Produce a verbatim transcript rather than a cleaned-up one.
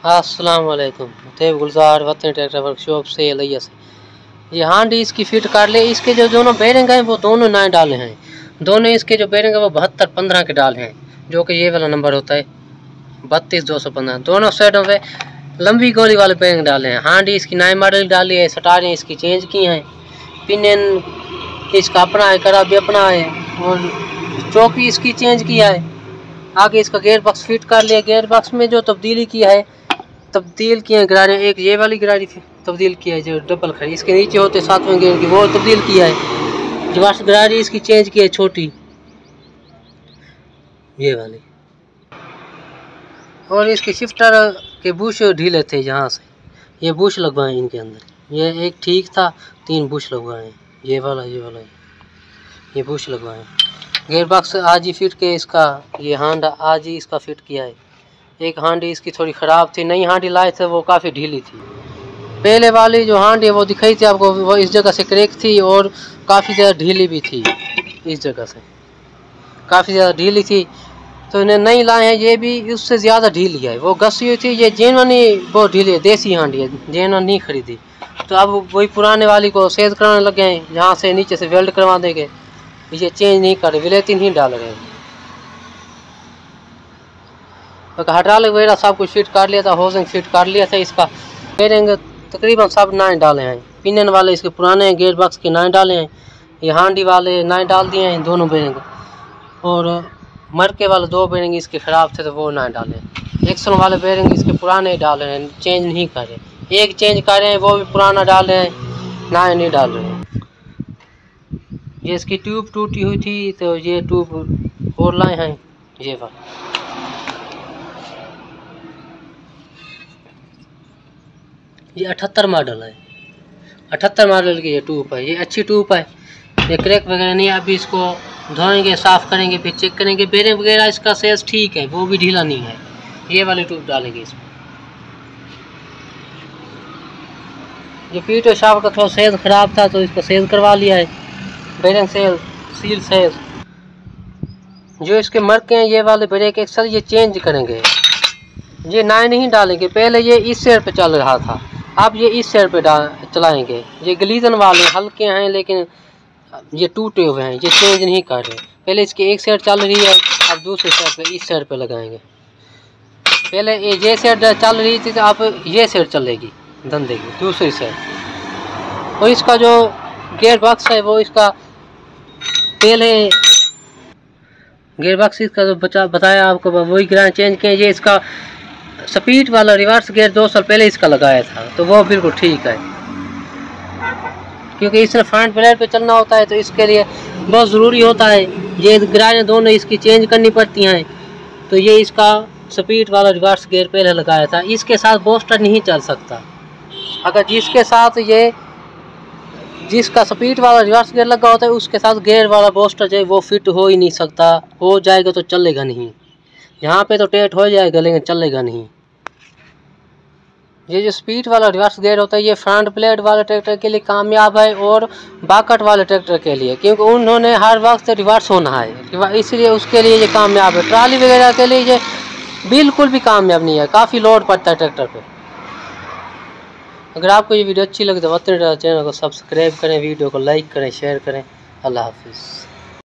अस्सलाम वालेकुम। तैयब गुलजार वतन ट्रैक्टर वर्कशॉप से लैया से ये हांडी इसकी फिट कर ले। इसके जो दोनों बेरिंग हैं वो दोनों नए डाले हैं। दोनों इसके जो बेरिंग है वो बहत्तर पंद्रह के डाले हैं, जो कि ये वाला नंबर होता है बत्तीस दो सौ पंद्रह। दोनों साइडों पे लंबी गोली वाले बेरिंग डाले हैं। हांडी इसकी नई मॉडल डाली है, सटारें इसकी चेंज की हैं, पिन इसका अपना है, करा भी अपना है, और चौकी इसकी चेंज किया है। आगे इसका गेयर बॉक्स फिट कर लिया। गेयर बॉक्स में जो तब्दीली किया है, तब्दील किए हैं गरारे, एक ये वाली गरारी तब्दील किया है जो डबल खड़ी इसके नीचे होते सातवें गेयर की, वो तब्दील किया है। जो गरारी इसकी चेंज की है छोटी ये वाली, और इसके शिफ्टर के बुश ढीले थे, जहाँ से ये बुश लगवाए इनके अंदर। ये एक ठीक था, तीन बुश लगवाए, ये वाला ये वाला ये बुश लगवाए। गेयर बॉक्स आज ही फिट के इसका, ये हांडा आज ही इसका फिट किया है। एक हांडी इसकी थोड़ी ख़राब थी, नई हांडी लाए थे वो काफ़ी ढीली थी। पहले वाली जो हांडी है वो दिखाई थी आपको, वो इस जगह से क्रैक थी और काफ़ी ज़्यादा ढीली भी थी, इस जगह से काफ़ी ज़्यादा ढीली थी। तो इन्हें नई लाए हैं, ये भी उससे ज़्यादा ढीली है, वो घसी हुई थी। ये जेनवनी बहुत ढीली है, देसी हांडी है, जेनवन नहीं खरीदी। तो अब वही पुराने वाली को सेज कराने लगे हैं, जहाँ से नीचे से वेल्ड करवा देंगे। ये चेंज नहीं कर रहे, विलेतिन ही डाल रहे हैं। हाइड्रोलिक वगैरह सब कुछ फिट कर लिया था, होजिंग फिट कर लिया था। इसका बेरिंग तकरीबन सब नए डाले हैं। पिनियन वाले इसके पुराने हैं, गेयर बॉक्स के नए डाले हैं। ये हांडी वाले नए डाल दिए हैं दोनों बेरिंग, और मरके वाले दो बेरिंग इसके ख़राब थे तो वो नए डाले हैं। एक्सल वाले बेरिंग इसके पुराने डाले हैं, चेंज नहीं कर रहे। एक चेंज कर रहे हैं, वो भी पुराना डाल रहे हैं, नए नहीं डाल रहे हैं। ये इसकी ट्यूब टूटी हुई थी तो ये ट्यूब और लाए हैं, ये वाला। ये अठहत्तर मॉडल है, अठहत्तर मॉडल की ये ट्यूब है। ये अच्छी ट्यूब है, ये क्रैक वगैरह नहीं है। अभी इसको धोएंगे, साफ़ करेंगे, फिर चेक करेंगे। बेरिंग वगैरह इसका सेज ठीक है, वो भी ढीला नहीं है। ये वाली ट्यूब डालेंगे इसमें। ये पीठ और शाफ्ट का थोड़ा सेज ख़राब था तो इसको सेज करवा लिया है, बेरिंग सेल सील सेज। जो इसके मरके हैं ये वाले ब्रेक एक्सल, ये चेंज करेंगे, ये नए नहीं डालेंगे। पहले ये इस साइड पे चल रहा था, अब ये इस साइड पे डाल चलाएंगे। ये गलीजन वाले हल्के हैं लेकिन ये टूटे हुए हैं, ये चेंज नहीं कर रहे। पहले इसकी एक साइड चल रही है, अब दूसरी साइड पे इस साइड पे लगाएंगे। पहले ये ये साइड चल रही थी तो अब ये साइड चलेगी धंधे की, दूसरी साइड। और इसका जो गेयर बॉक्स है वो इसका पहले गेयर बॉक्स इसका जो बचा बताया आपको वही गिरा चेंज किया। ये इसका स्पीड वाला रिवर्स गियर दो साल पहले इसका लगाया था तो वो बिल्कुल ठीक है, क्योंकि इसने फ्रंट प्लेट पे चलना होता है तो इसके लिए बहुत ज़रूरी होता है। ये गिराएं दोनों इसकी चेंज करनी पड़ती हैं। तो ये इसका स्पीड वाला रिवर्स गियर पहले लगाया था। इसके साथ बूस्टर नहीं चल सकता। अगर जिसके साथ ये जिसका स्पीड वाला रिवर्स गियर लगा होता है उसके साथ गियर वाला बूस्टर जो है वो फिट हो ही नहीं सकता। हो जाएगा तो चलेगा नहीं, यहाँ पे तो टेट हो जाएगा लेकिन चलेगा नहीं। ये जो स्पीड वाला रिवर्स गियर होता है ये फ्रंट प्लेट वाले ट्रैक्टर के लिए कामयाब है और बाकट वाले ट्रैक्टर के लिए, क्योंकि उन्होंने हर वक्त रिवर्स होना है, इसलिए उसके लिए ये कामयाब है। ट्राली वगैरह के लिए ये बिल्कुल भी कामयाब नहीं है, काफ़ी लोड पड़ता है ट्रैक्टर पे। अगर आपको ये वीडियो अच्छी लगे तो वतन चैनल को सब्सक्राइब करें, वीडियो को लाइक करें, शेयर करें। अल्लाह हाफिज़।